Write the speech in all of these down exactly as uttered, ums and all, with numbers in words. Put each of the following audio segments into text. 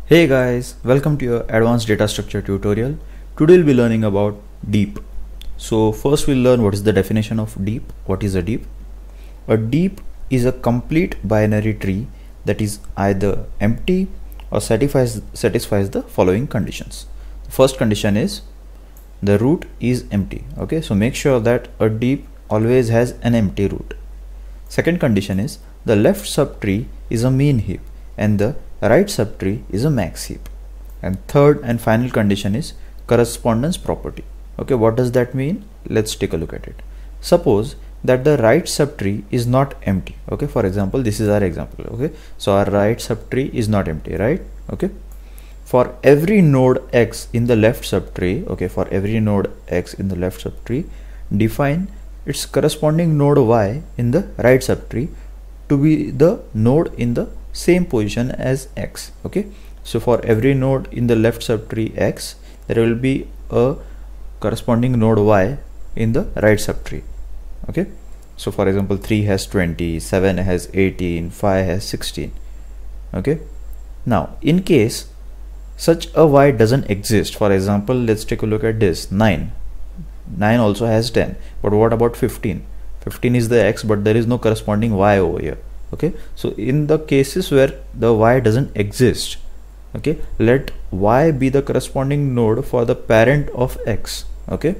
Hey guys, welcome to your advanced data structure tutorial. Today we'll be learning about deap. So first we'll learn what is the definition of deap. What is a deap? A deap is a complete binary tree that is either empty or satisfies satisfies the following conditions. The first condition is the root is empty. Okay, so make sure that a deap always has an empty root. Second condition is the left subtree is a mean heap and the right subtree is a max heap. And third and final condition is correspondence property. Okay, what does that mean? Let's take a look at it. Suppose that the right subtree is not empty. Okay, for example, this is our example. Okay, so our right subtree is not empty, right? Okay, for every node x in the left subtree, okay, for every node x in the left subtree, define its corresponding node y in the right subtree to be the node in the same position as x. Okay, so for every node in the left subtree x, there will be a corresponding node y in the right subtree. Okay, so for example, three has twenty, seven has eighteen, five has sixteen. Okay, now in case such a y doesn't exist, for example, let's take a look at this. nine nine also has ten, but what about fifteen? fifteen is the x, but there is no corresponding y over here. Okay, so in the cases where the y doesn't exist, okay, let y be the corresponding node for the parent of x. Okay,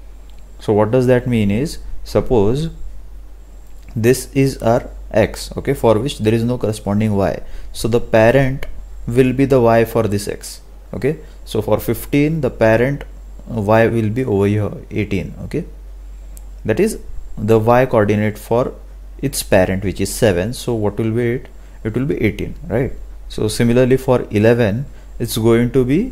so what does that mean is, suppose this is our x, okay, for which there is no corresponding y, so the parent will be the y for this x. Okay, so for fifteen the parent y will be over here eighteen. Okay, that is the y coordinate for its parent, which is seven. So what will be it? It will be eighteen, right? So similarly for eleven, it's going to be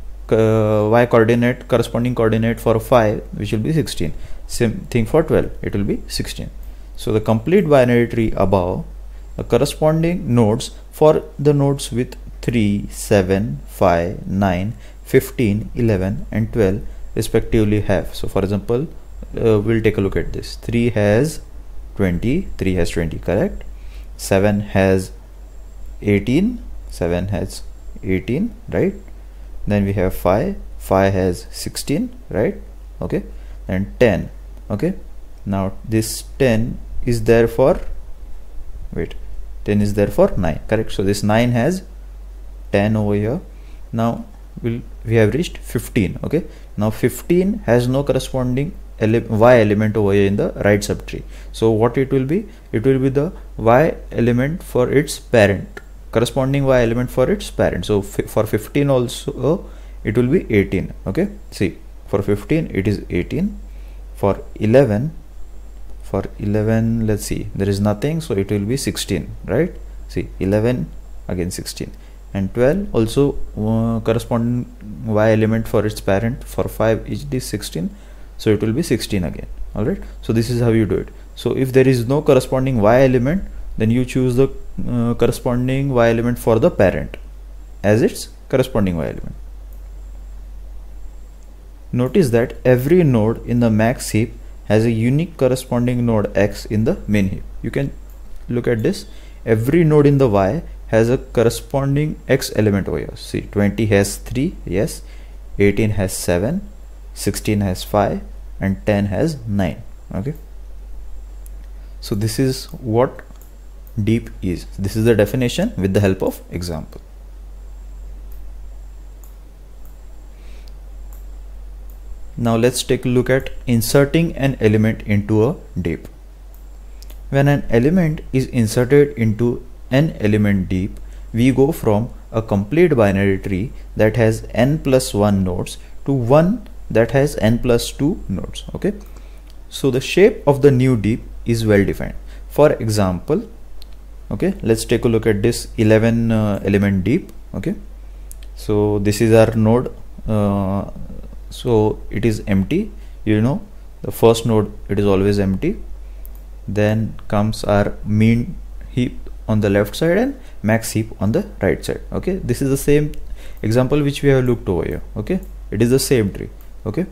uh, y coordinate, corresponding coordinate for five, which will be sixteen. Same thing for twelve, it will be sixteen. So the complete binary tree above, the corresponding nodes for the nodes with three, seven, five, nine, fifteen, eleven and twelve respectively have. So for example, uh, we'll take a look at this. three has twenty, three has twenty, correct? seven has eighteen, seven has eighteen, right? Then we have five, five has sixteen, right? Okay, and ten. Okay, now this ten is there for, wait, ten is there for nine, correct? So this nine has ten over here. Now we'll, we have reached fifteen. Okay, now fifteen has no corresponding ele y element over here in the right subtree. So what it will be? It will be the y element for its parent, corresponding y element for its parent. So for fifteen also uh, it will be eighteen. Okay, see, for fifteen it is eighteen. For eleven, for eleven, let's see, there is nothing, so it will be sixteen, right? See, eleven again sixteen, and twelve also uh, corresponding y element for its parent. For five it is sixteen, so it will be sixteen again. All right, so this is how you do it. So if there is no corresponding y element, then you choose the uh, corresponding y element for the parent as its corresponding y element. Notice that every node in the max heap has a unique corresponding node x in the min heap. You can look at this. Every node in the y has a corresponding x element over here. See, twenty has three, yes, eighteen has seven, sixteen has five, and ten has nine. Okay, so this is what deap is. This is the definition with the help of example. Now let's take a look at inserting an element into a deap. When an element is inserted into an element deap, we go from a complete binary tree that has n plus one nodes to one that has n plus two nodes. Okay, so the shape of the new deap is well defined. For example, okay, let's take a look at this eleven uh, element deap. Okay, so this is our node. Uh, so it is empty. You know, the first node, it is always empty. Then comes our mean heap on the left side and max heap on the right side. Okay, this is the same example which we have looked over here. Okay, it is the same tree. Okay,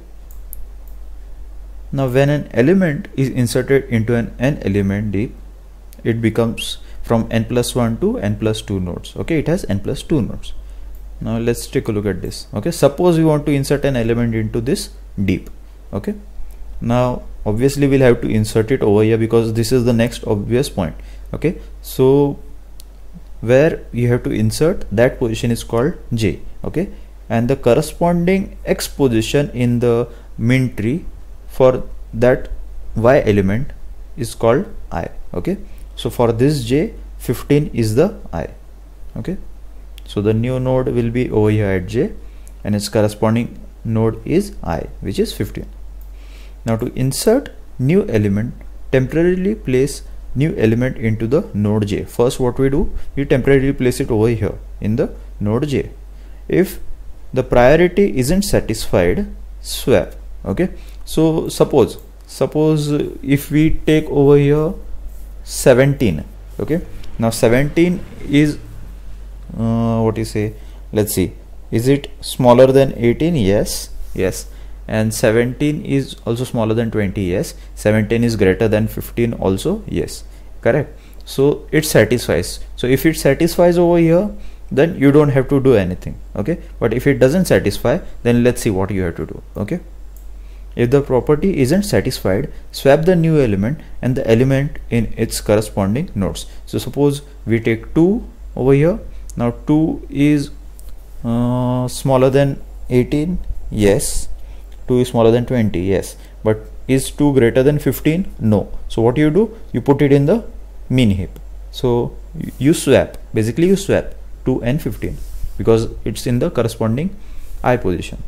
now when an element is inserted into an n element deap, it becomes from n plus one to n plus two nodes. Okay, it has n plus two nodes. Now let's take a look at this. Okay, suppose we want to insert an element into this deap. Okay, now obviously we'll have to insert it over here because this is the next obvious point. Okay, so where you have to insert, that position is called J. Okay, and the corresponding X position in the min tree for that Y element is called I. Okay, so for this J, fifteen is the I. Okay, so the new node will be over here at J and its corresponding node is I, which is fifteen. Now to insert new element, temporarily place new element into the node J. First what we do, we temporarily place it over here in the node J. If the priority isn't satisfied, swap. Okay, so suppose suppose if we take over here seventeen. Okay, now seventeen is uh, what you say, let's see, is it smaller than eighteen? Yes, yes. And seventeen is also smaller than twenty? Yes. seventeen is greater than fifteen also? Yes, correct. So it satisfies. So if it satisfies over here, then you don't have to do anything. Okay, but if it doesn't satisfy, then let's see what you have to do. Okay, if the property isn't satisfied, swap the new element and the element in its corresponding nodes. So suppose we take two over here. Now two is uh, smaller than eighteen? Yes. two is smaller than twenty? Yes. But is two greater than fifteen? No. So what you do, you put it in the min heap. So you swap, basically you swap two and fifteen because it's in the corresponding I position.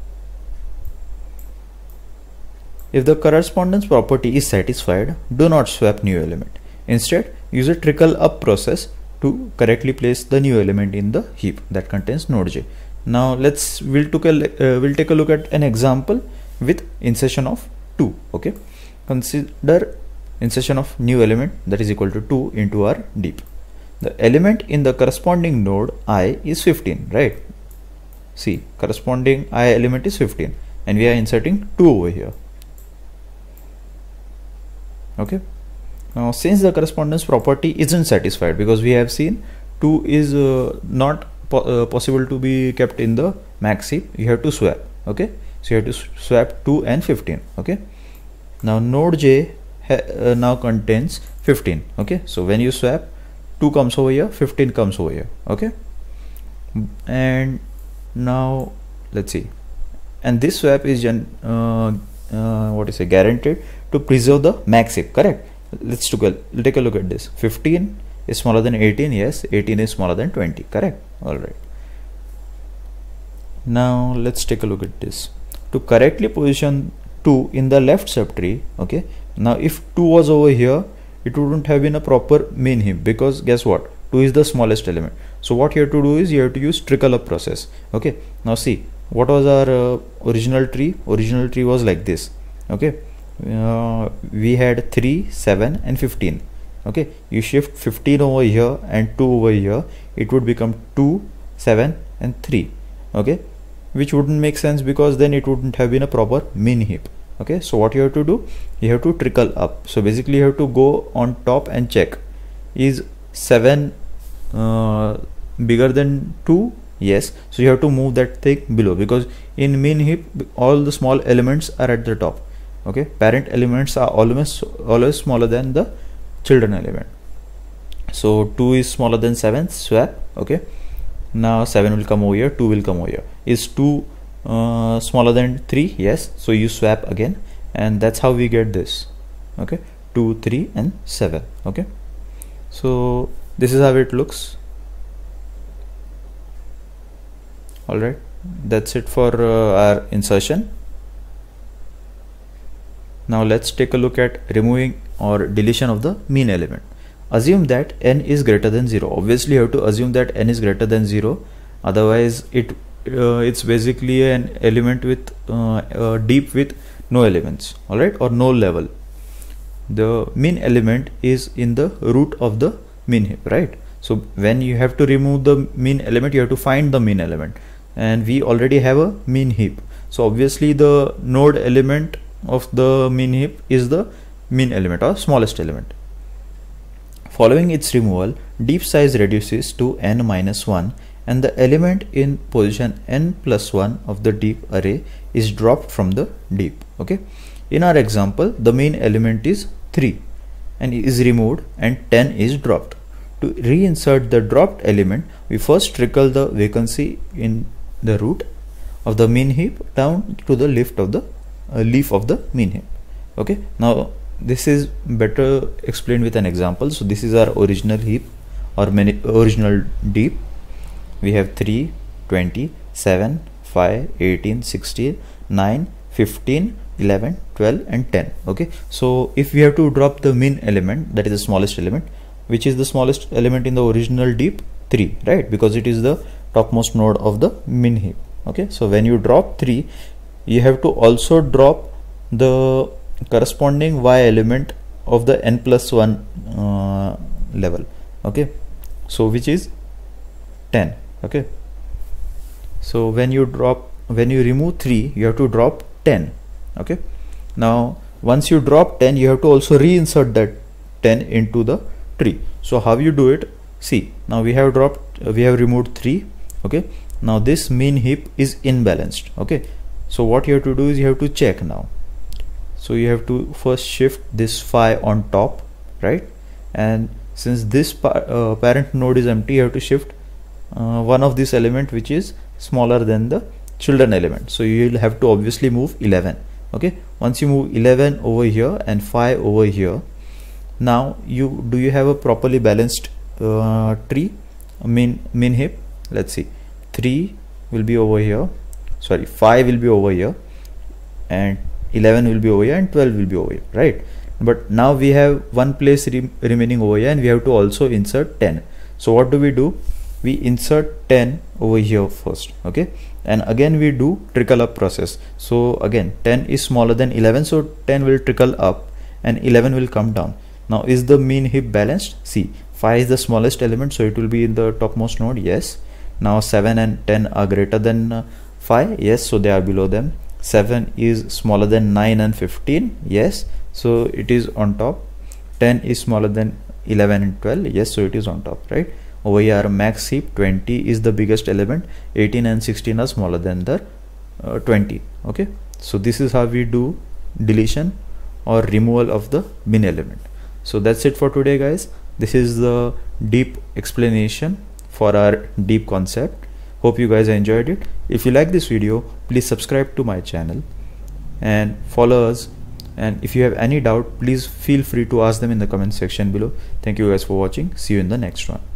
If the correspondence property is satisfied, do not swap new element. Instead, use a trickle up process to correctly place the new element in the heap that contains node J. Now let's we'll take a uh, we'll take a look at an example with insertion of two. Okay, consider insertion of new element that is equal to two into our deap. The element in the corresponding node I is fifteen, right? See, corresponding I element is fifteen and we are inserting two over here. Okay, now since the correspondence property isn't satisfied, because we have seen two is uh, not po uh, possible to be kept in the max heap, you have to swap. Okay, so you have to swap two and fifteen. Okay, now node J ha uh, now contains fifteen. Okay, so when you swap, two comes over here, fifteen comes over here. Okay, and now let's see, and this swap is gen uh, uh, what is it, guaranteed to preserve the max heap. Correct. Let's take a, take a look at this. fifteen is smaller than eighteen? Yes. eighteen is smaller than twenty? Correct. All right, now let's take a look at this. To correctly position two in the left subtree, okay, now if two was over here, it wouldn't have been a proper min heap, because guess what, two is the smallest element. So what you have to do is you have to use trickle up process. Okay, now see, what was our uh, original tree? Original tree was like this. Okay, uh, we had three, seven and fifteen. Okay, you shift fifteen over here and two over here, it would become two, seven and three. Okay, which wouldn't make sense because then it wouldn't have been a proper min heap. Okay, so what you have to do, you have to trickle up. So basically you have to go on top and check, is seven uh, bigger than two? Yes. So you have to move that thing below, because in min heap all the small elements are at the top. Okay, parent elements are always always smaller than the children element. So two is smaller than seven, swap. Okay, now seven will come over here, two will come over here. Is two uh, smaller than three? Yes. So you swap again, and that's how we get this. Okay, two, three and seven. Okay, so this is how it looks. All right, that's it for uh, our insertion. Now let's take a look at removing or deletion of the mean element. Assume that n is greater than zero. Obviously you have to assume that n is greater than zero, otherwise it uh, it's basically an element with uh, uh, deep with no elements. All right, or no level. The mean element is in the root of the mean heap, right? So when you have to remove the mean element, you have to find the mean element, and we already have a mean heap. So obviously the node element of the mean heap is the mean element or smallest element. Following its removal, deep size reduces to n minus one and the element in position n plus one of the deep array is dropped from the deep. Okay, in our example the main element is three and is removed and ten is dropped. To reinsert the dropped element, we first trickle the vacancy in the root of the min heap down to the leaf of the uh, leaf of the min heap. Okay, now this is better explained with an example. So this is our original heap or many original deep. We have three, twenty, seven, five, eighteen, sixteen, nine, fifteen, eleven, twelve and ten. Okay, so if we have to drop the min element, that is the smallest element, which is the smallest element in the original deep, three, right? Because it is the topmost node of the min heap. Okay, so when you drop three, you have to also drop the corresponding y element of the n plus one uh, level. Okay, so which is ten. Okay, so when you drop when you remove three, you have to drop ten. Okay, now once you drop ten, you have to also reinsert that ten into the tree. So how you do it? See, now we have dropped uh, we have removed three. Okay, now this min heap is imbalanced. Okay, so what you have to do is you have to check now. So you have to first shift this five on top, right? And since this pa uh, parent node is empty, you have to shift uh, one of this element which is smaller than the children element. So you will have to obviously move eleven. Okay, once you move eleven over here and five over here, now you do you have a properly balanced uh, tree min min heap? Let's see, three will be over here, sorry five will be over here, and eleven will be over here and twelve will be over here, right? But now we have one place re remaining over here and we have to also insert ten. So what do we do? We insert ten over here first. Okay, and again we do trickle up process. So again ten is smaller than eleven, so ten will trickle up and eleven will come down. Now is the min heap balanced? See, five is the smallest element, so it will be in the topmost node. Yes. Now seven and ten are greater than uh, five. Yes, so they are below them. Seven is smaller than nine and fifteen. Yes, so it is on top. Ten is smaller than eleven and twelve. Yes, so it is on top, right? Over here max heap twenty is the biggest element. Eighteen and sixteen are smaller than the uh, twenty. Okay, so this is how we do deletion or removal of the min element. So that's it for today, guys. This is the deep explanation for our deep concept. Hope you guys enjoyed it. If you like this video, please subscribe to my channel and follow us. And if you have any doubt, please feel free to ask them in the comment section below. Thank you guys for watching. See you in the next one.